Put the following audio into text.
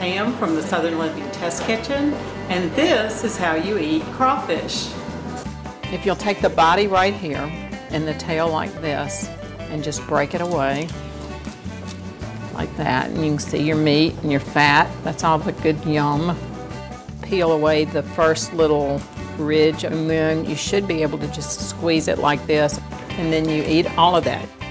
Pam from the Southern Living Test Kitchen, and this is how you eat crawfish. If you'll take the body right here and the tail like this and just break it away like that, and you can see your meat and your fat. That's all the good yum. Peel away the first little ridge, and then you should be able to just squeeze it like this, and then you eat all of that.